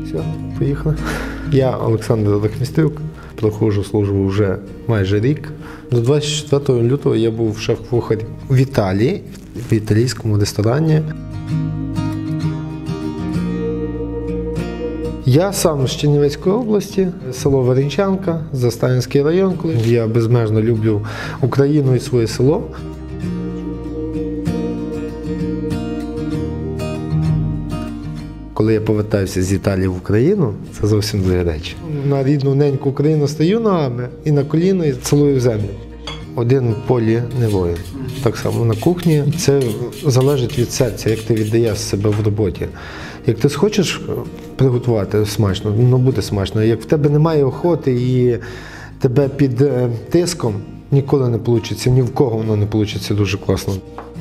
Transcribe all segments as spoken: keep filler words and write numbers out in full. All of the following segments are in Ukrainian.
Все, поїхали. Я Олександр Рахмістрюк, проходжу службу вже майже рік. До двадцять четвертого лютого я був шеф-кухар в Італії, в італійському ресторані. Я сам з Чернівецької області, село Веренчанка, Заставинський район. Я безмежно люблю Україну і своє село. Коли я повертаюся з Італії в Україну, це зовсім дві речі. На рідну неньку Україну стою ногами і на коліно і цілую землю. Один в полі не воїн. Так само на кухні. Це залежить від серця, як ти віддаєш себе в роботі. Як ти схочеш приготувати смачно, ну буде смачно. Як в тебе немає охоти і тебе під тиском, ніколи не вийде, ні в кого воно не вийде дуже класно.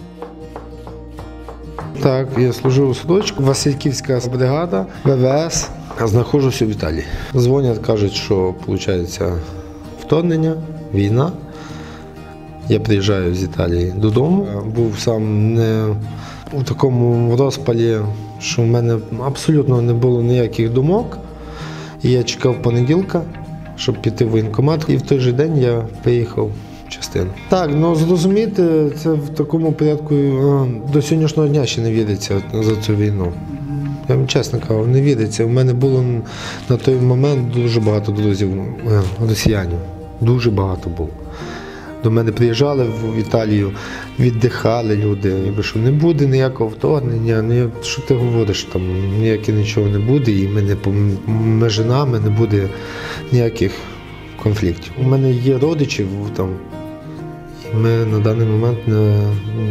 Так, я служив у садочку, Васильківська бригада, Ве Ве Ес, знаходжуся в Італії. Дзвонять, кажуть, що виходить вторгнення, війна. Я приїжджаю з Італії додому. Був сам не у такому розпалі, що в мене абсолютно не було ніяких думок. І я чекав понеділка, щоб піти в воєнкомат. І в той же день я приїхав в частину. Так, ну зрозуміти, це в такому порядку до сьогоднішнього дня ще не віриться за цю війну. Я вам чесно кажу, не віриться. У мене було на той момент дуже багато друзів росіянів. Дуже багато було. До мене приїжджали в Італію, віддихали люди, що не буде ніякого вторгнення, не, що ти говориш, там ніяке нічого не буде, і ми не, між нами не буде ніяких конфліктів. У мене є родичі там, і ми на даний момент не...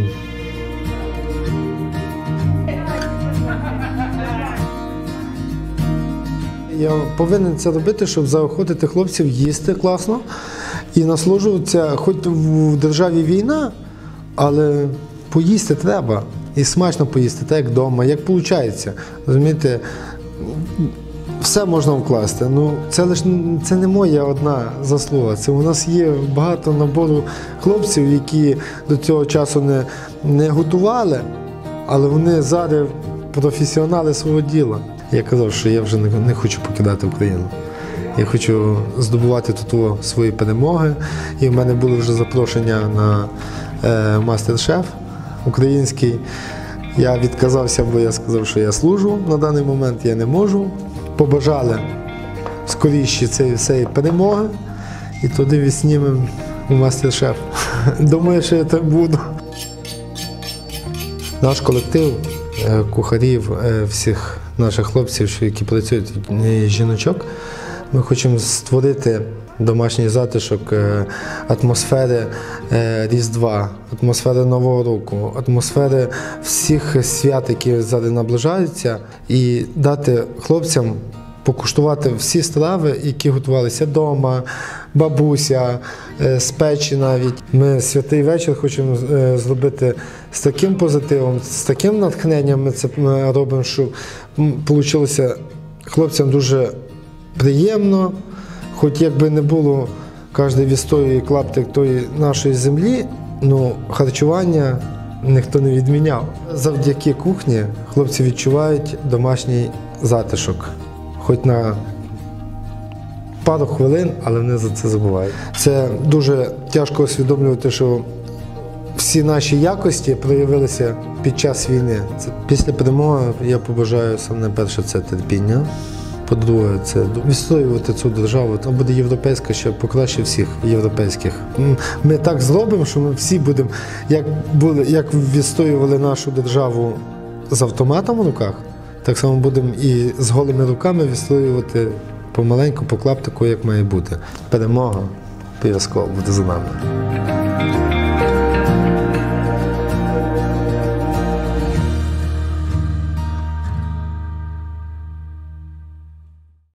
Я повинен це робити, щоб заохотити хлопців їсти класно і насолоджуватися, хоч в державі війна, але поїсти треба. І смачно поїсти, так як вдома, як виходить. Розумієте, все можна вкласти. Ну, це лише це не моя одна заслуга. Це у нас є багато набору хлопців, які до цього часу не, не готували, але вони зараз професіонали свого діла. Я казав, що я вже не, не хочу покидати Україну. Я хочу здобувати тут свої перемоги. І в мене були вже запрошення на е, мастер-шеф український. Я відказався, бо я сказав, що я служу на даний момент, я не можу. Побажали скоріше цієї всієї перемоги. І туди відснімемо у мастер-шеф. Думаю, що я так буду. Наш колектив кухарів, всіх наших хлопців, які працюють, жіночок, ми хочемо створити домашній затишок, атмосфери Різдва, атмосфери Нового року, атмосфери всіх свят, які зараз наближаються, і дати хлопцям покуштувати всі страви, які готувалися вдома, бабуся, з печі навіть. Ми святий вечір хочемо зробити з таким позитивом, з таким натхненням ми це робимо, щоб вийшло хлопцям дуже приємно, хоч якби не було кожен відстоює клаптик тої нашої землі, ну харчування ніхто не відміняв. Завдяки кухні хлопці відчувають домашній затишок. Хоч на пару хвилин, але вони за це забувають. Це дуже тяжко усвідомлювати, що всі наші якості проявилися під час війни. Це, після перемоги я побажаю саме перше це терпіння. По-друге, це відстоювати цю державу. Вона буде європейська, ще покраще всіх європейських. Ми так зробимо, що ми всі будемо, як, були, як відстоювали нашу державу з автоматом в руках, так само будемо і з голими руками відстоювати помаленьку, по клаптику, як має бути. Перемога обов'язково буде за нами.